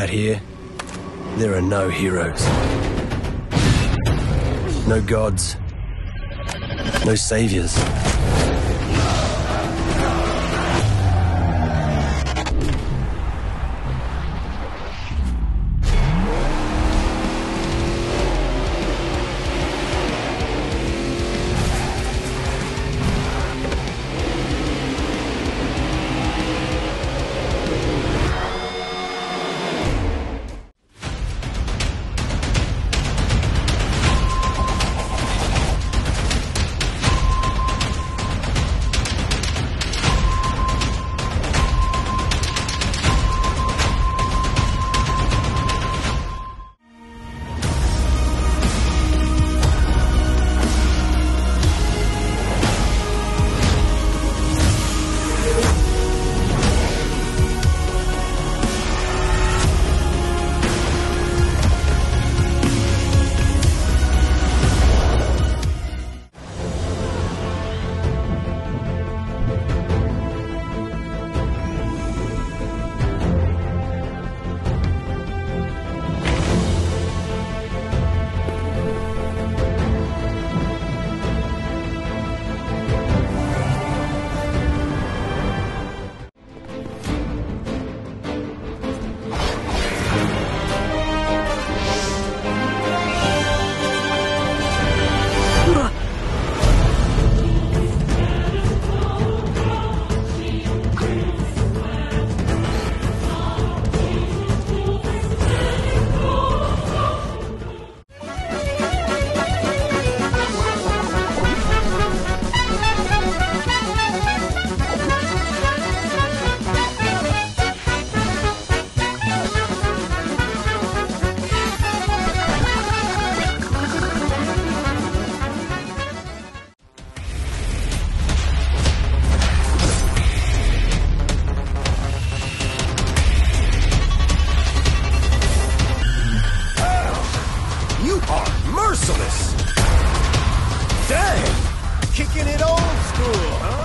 Out here, there are no heroes. No gods. No saviors. Merciless! Dang! Kicking it old school, huh?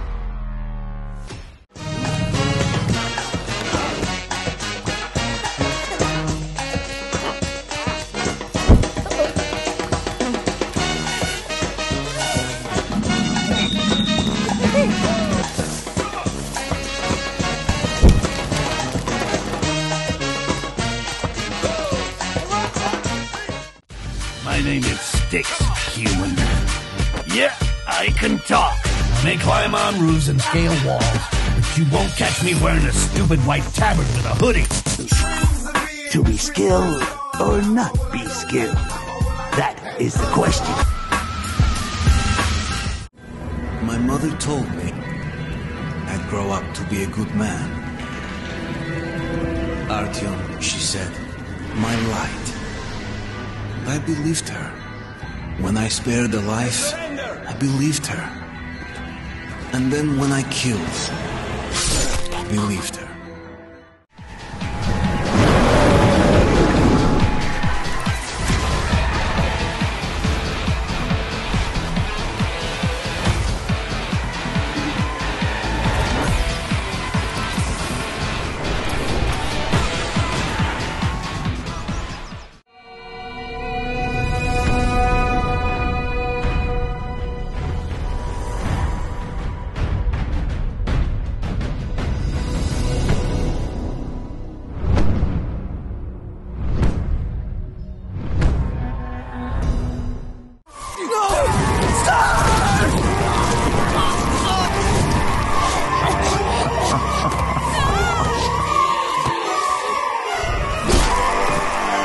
My name is Styx, human. Yeah, I can talk. May climb on roofs and scale walls, but you won't catch me wearing a stupid white tabard with a hoodie. To be skilled or not be skilled? That is the question. My mother told me I'd grow up to be a good man. Artyom, she said, my light. I believed her. When I spared a life, I believed her. And then when I killed, I believed her.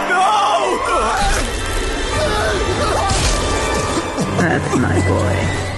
That's my boy.